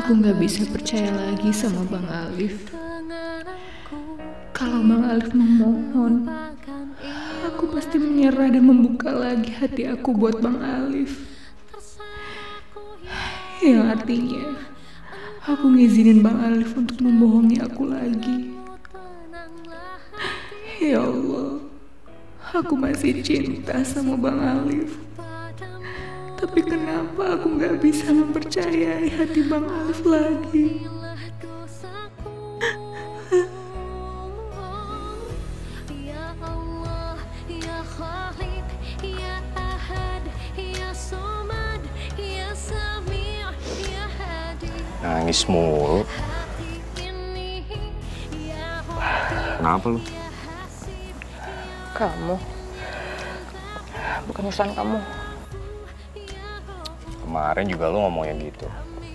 Aku nggak bisa percaya lagi sama Bang Alif. Kalau Bang Alif memohon, aku pasti menyerah dan membuka lagi hati aku buat Bang Alif. Yang artinya, aku ngizinin Bang Alif untuk membohongi aku lagi. Ya Allah, aku masih cinta sama Bang Alif. Tapi kenapa aku gak bisa mempercayai hati Bang Alif lagi? Nangis mulu. Kenapa lu? Kamu. Bukan urusan kamu. Kemarin juga lu ngomongnya gitu.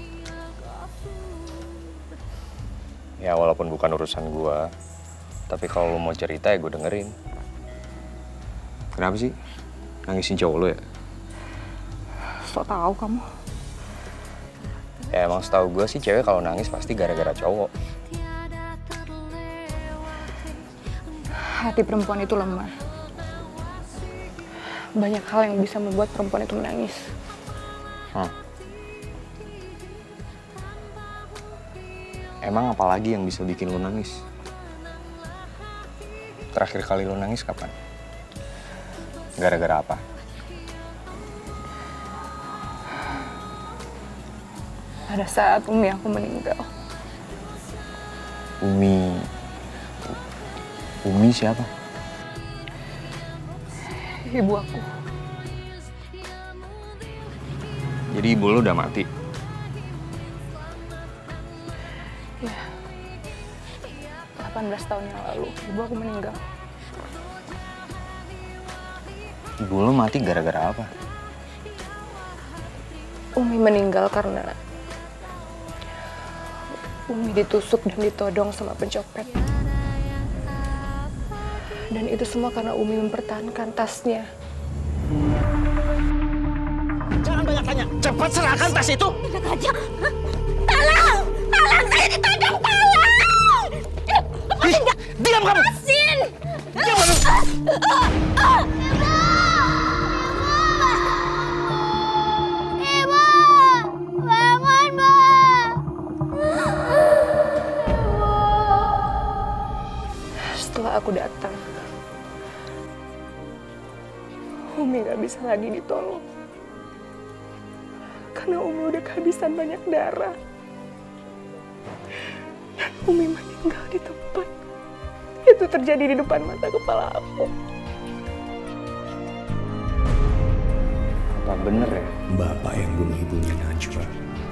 Ya walaupun bukan urusan gua, tapi kalau lu mau cerita ya gue dengerin. Kenapa sih? Nangisin cowok lu ya? Sok tahu kamu. Ya emang setahu gue sih cewek kalau nangis pasti gara-gara cowok. Hati perempuan itu lemah. Banyak hal yang bisa membuat perempuan itu menangis. Emang apa lagi yang bisa bikin lu nangis? Terakhir kali lu nangis kapan? Gara-gara apa? Pada saat Umi aku meninggal. Umi siapa? Ibu aku. Jadi ibu lu udah mati? Ya. 18 tahun yang lalu, ibu aku meninggal. Ibu lu mati gara-gara apa? Umi meninggal karena Umi ditusuk dan ditodong sama pencopet. Dan itu semua karena Umi mempertahankan tasnya. Jangan banyak tanya. Cepat serahkan tas itu. Enak aja. Tolong! Tolong! Saya ditodong! Tolong! Ih, diam kamu! Lepasin! Diam kamu! Ibu! Bangun, Bu! Setelah aku datang, Umi gak bisa lagi ditolong. Karena Umi udah kehabisan banyak darah. Dan Umi meninggal di tempat itu terjadi di depan mata kepala aku. Apa bener ya? Bapak yang bunuh ibunya Najwa